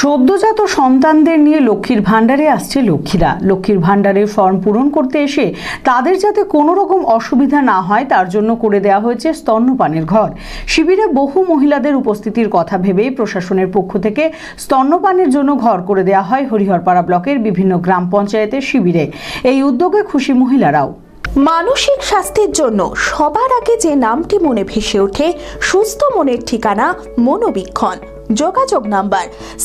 সদ্যজাত সন্তানদের নিয়ে লক্ষ্মীর ভাণ্ডারে আসছে লক্ষ্মীরা। লক্ষ্মীর ভাণ্ডারে ফর্ম পূরণ করতে এসে তাদের যাতে কোনো রকম অসুবিধা না হয় তার জন্য করে দেওয়া হয়েছে স্তন্যপানের ঘর। শিবিরে বহু মহিলাদের উপস্থিতির কথা ভেবেই প্রশাসনের পক্ষ থেকে স্তন্যপানের জন্য ঘর করে দেওয়া হয় হরিহরপাড়া ব্লকের বিভিন্ন গ্রাম পঞ্চায়েতের শিবিরে। এই উদ্যোগে খুশি মহিলারাও। মানসিক স্বাস্থ্যের জন্য সবার আগে যে নামটি মনে ভেসে ওঠে, সুস্থ মনের ঠিকানা মনোবীক্ষণ। যোগাযোগ নাম্বার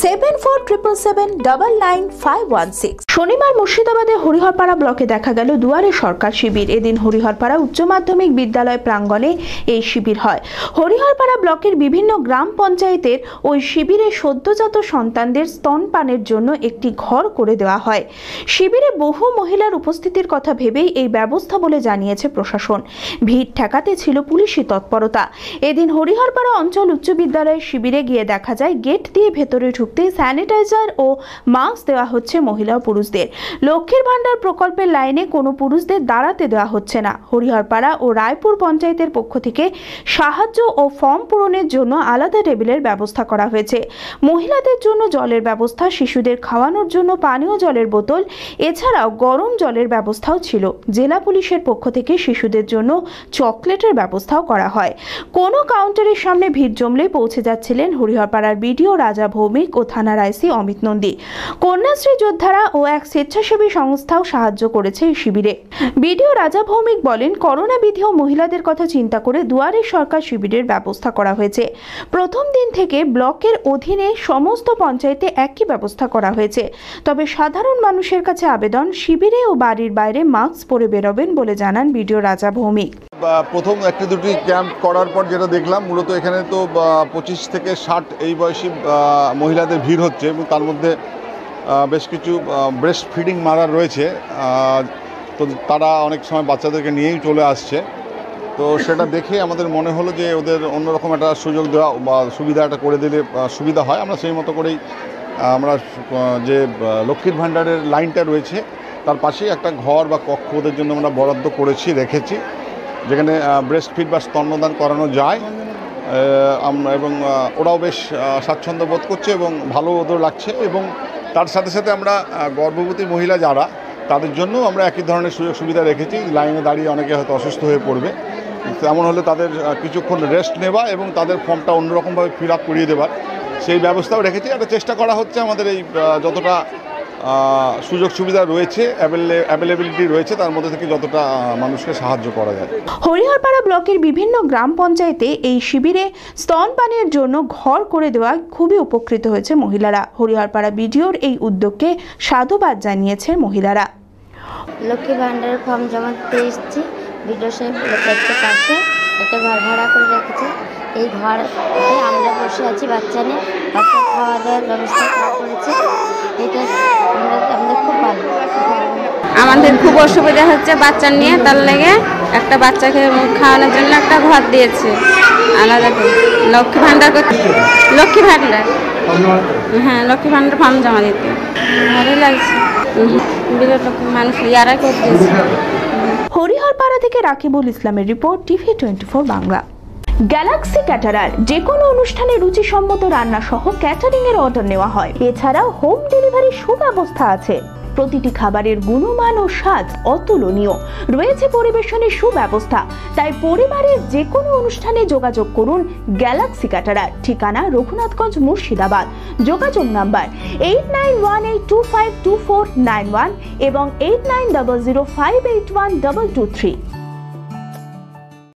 7477799516। শনিবার মুর্শিদাবাদে হরিহরপাড়া ব্লকে দেখা গেল দুয়ারে সরকার শিবির। এদিন হরিহরপাড়া উচ্চ মাধ্যমিক বিদ্যালয় প্রাঙ্গণে এই শিবির হয়। হরিহরপাড়া ব্লকের বিভিন্ন গ্রাম পঞ্চায়েতের ওই শিবিরে সদ্যজাত সন্তানদের স্তনপানের জন্য একটি ঘর করে দেওয়া হয়। শিবিরে বহু মহিলার উপস্থিতির কথা ভেবেই এই ব্যবস্থা বলে জানিয়েছে প্রশাসন। ভিড় ঠেকাতে ছিল পুলিশি তৎপরতা। এদিন হরিহরপাড়া অঞ্চল উচ্চ বিদ্যালয়ের শিবিরে গিয়ে দেখা যায় গেট দিয়ে ভেতরে ঢুকতেই স্যানিটাইজার ও মাস্ক দেওয়া হচ্ছে মহিলা ও পুরুষদের। লক্ষ্মীর ভাণ্ডার প্রকল্পের লাইনে কোনো পুরুষদের দাঁড়াতে দেওয়া হচ্ছে না। হরিহরপাড়া ও রায়পুর পঞ্চায়েতের পক্ষ থেকে সাহায্য ও ফর্ম পূরণের জন্য আলাদা টেবিলের ব্যবস্থা করা হয়েছে। মহিলাদের জন্য জলের ব্যবস্থা, শিশুদের খাওয়ানোর জন্য পানীয় জলের বোতল, এছাড়াও গরম জলের ব্যবস্থাও ছিল। জেলা পুলিশের পক্ষ থেকে শিশুদের জন্য চকলেটের ব্যবস্থাও করা হয়। কোনো কাউন্টারের সামনে ভিড় জমলেই পৌঁছে যাচ্ছিলেন হরিহরপাড়ার বিডিও রাজা ভৌমিক ও থানার আইসি অমিত নন্দী। কন্যাশ্রী যোদ্ধারা ও এক স্বেচ্ছাসেবী সংস্থাও সাহায্য করেছে এই শিবিরে। বিডিও রাজা ভৌমিক বলেন, করোনা বিধি ও মহিলাদের কথা চিন্তা করে দুয়ারে সরকার শিবিরের ব্যবস্থা করা হয়েছে। প্রথম দিন থেকে ব্লকের অধীনে সমস্ত পঞ্চায়েতে একই ব্যবস্থা করা হয়েছে। তবে সাধারণ মানুষের কাছে আবেদন, শিবিরে ও বাড়ির বাইরে মাস্ক পরে বেরোবেন বলে জানান বিডিও রাজা ভৌমিক। প্রথম একটি দুটি ক্যাম্প করার পর যেটা দেখলাম, মূলত এখানে তো 25 থেকে 60 এই বয়সী মহিলাদের ভিড় হচ্ছে এবং তার মধ্যে বেশ কিছু ব্রেস্ট ফিডিং মাদার রয়েছে। তো তারা অনেক সময় বাচ্চাদেরকে নিয়েই চলে আসছে। তো সেটা দেখে আমাদের মনে হলো যে ওদের অন্যরকম একটা সুযোগ দেওয়া বা সুবিধাটা করে দিলে সুবিধা হয়। আমরা সেই মতো করেই আমরা যে লক্ষ্মীর ভাণ্ডারের লাইনটা রয়েছে তার পাশেই একটা ঘর বা কক্ষ ওদের জন্য আমরা বরাদ্দ রেখেছি, যেখানে ব্রেস্ট ফিড বা স্তন্যদান করানো যায় এবং ওরাও বেশ স্বাচ্ছন্দ্য বোধ করছে এবং ভালো ওদের লাগছে। এবং তার সাথে সাথে আমরা গর্ভবতী মহিলা যারা, তাদের জন্য আমরা একই ধরনের সুযোগ সুবিধা রেখেছি। লাইনে দাঁড়িয়ে অনেকে হয়তো অসুস্থ হয়ে পড়বে, তেমন হলে তাদের কিছুক্ষণ রেস্ট নেওয়া এবং তাদের ফর্মটা অন্যরকমভাবে ফিল আপ করিয়ে দেওয়ার সেই ব্যবস্থাও রেখেছি। একটা চেষ্টা করা হচ্ছে আমাদের এই যতটা সুযোগ সুবিধা রয়েছে, অ্যাভেলেবিলিটি রয়েছে, তার মধ্যে থেকে যতটা মানুষকে সাহায্য করা যায়। হরিহরপাড়া ব্লকের বিভিন্ন গ্রাম পঞ্চায়েতে এই শিবিরে স্তনপানের জন্য ঘর করে দেওয়া খুবই উপকৃত হয়েছে মহিলারা। হরিহরপাড়া বিডিওর এই উদ্যোগকে সাধুবাদ জানিয়েছে মহিলারা। লক্ষ্মী ভাণ্ডারের ফর্ম জমা দিতে এসেছি। বিডিও সাহেব পাশে একটা ঘর ভাড়া করে রেখেছে। এই ঘরে আমরা বসে আছি, বাচ্চা নিয়ে, বাচ্চা খাওয়া দাওয়ার ব্যবস্থা করেছে। এটা আমাদের খুব ভালো। আমাদের খুব অসুবিধা হচ্ছে বাচ্চা নিয়ে, তার লেগে একটা বাচ্চাকে খাওয়ানোর জন্য একটা ঘর দিয়েছে আলাদা করে। লক্ষ্মী ভাণ্ডার করতে, লক্ষ্মী ভাণ্ডার, হ্যাঁ লক্ষ্মী ভাণ্ডার ফর্ম জমা দিতে ভালোই লাগছে। বিরাট মানুষ ইয়ারা করে দিয়েছে। হরিহরপাড়া থেকে রাকিবুল ইসলামের report, TV24 Bangla. Galaxy caterer যে কোনো অনুষ্ঠানে রুচিসম্মত রান্না সহ ক্যাটারিং এর অর্ডার নেওয়া হয়। এছাড়াও হোম ডেলিভারির সুব্যবস্থা আছে। প্রতিটি খাবারের গুণমান ও স্বাদ অতুলনীয়। রয়েছে পরিবেশনের সুব্যবস্থা। তাই পরিবারের যে কোনো অনুষ্ঠানে যোগাযোগ করুন গ্যালাক্সি ক্যাটারার। ঠিকানা রঘুনাথগঞ্জ, মুর্শিদাবাদ। যোগাযোগ নাম্বার 8918252491 এবং 8900581223।